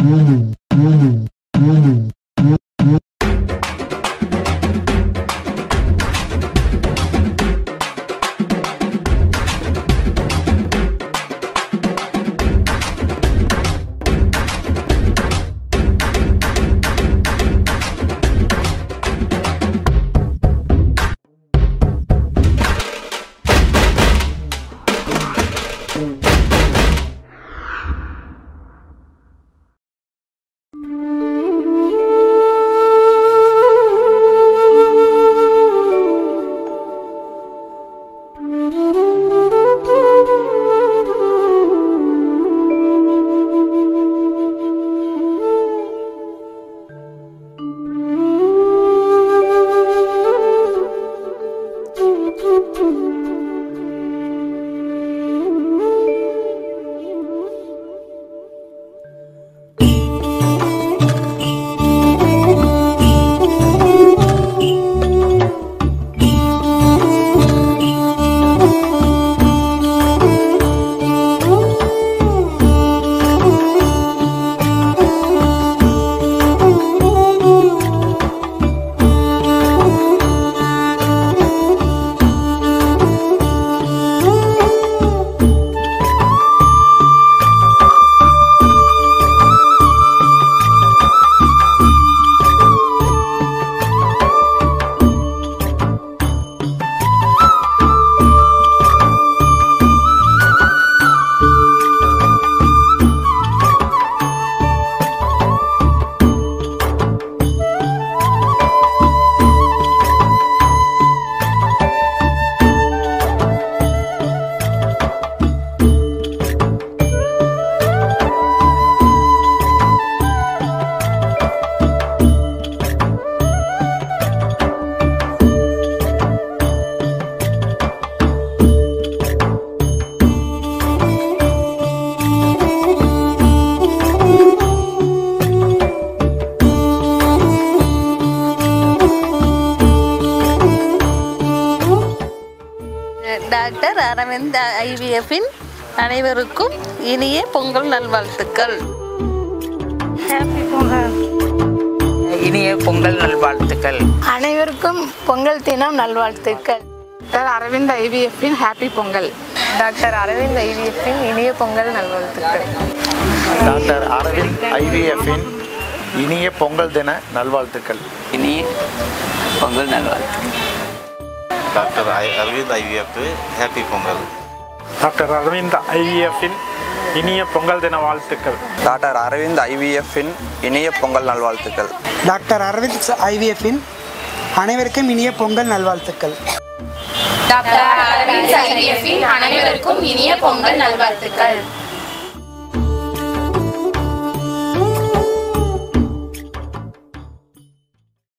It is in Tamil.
டாக்டர் அரவிந்த் ஐவிஎஃப்பின் அனைவருக்கும் இனிய பொங்கல் நல்வாழ்த்துக்கள். ஹாப்பி பொங்கல். இனிய பொங்கல் நல்வாழ்த்துக்கள். அனைவருக்கும் பொங்கல் தினம் நல்வாழ்த்துக்கள். டாக்டர் அரவிந்த் ஐவிஎஃப்பின் ஹாப்பி பொங்கல். டாக்டர் அரவிந்த் ஐவிஎஃப்பின் இனிய பொங்கல் நல்வாழ்த்துக்கள். டாக்டர் அரவிந்த் ஐவிஎஃப்பின் இனிய பொங்கல் தின நல்வாழ்த்துக்கள். இனிய பொங்கல் நல்வாழ்த்துக்கள். Doctor Aravind IVF happy Pongal. Doctor Aravind ஐவிஎஃப்பின் இனிய பொங்கல் தின வாழ்த்துக்கள். டாக்டர் அரவிந்த் ஐவிஎஃப்பின் இனிய பொங்கல் நல்வாழ்த்துக்கள். டாக்டர் அரவிந்த் ஐவிஎஃப்பின் அனைவருக்கும் இனிய பொங்கல் நல்வாழ்த்துக்கள். டாக்டர் அரவிந்த் ஐவிஎஃப்பின் அனைவருக்கும் இனிய பொங்கல் நல்வாழ்த்துக்கள்.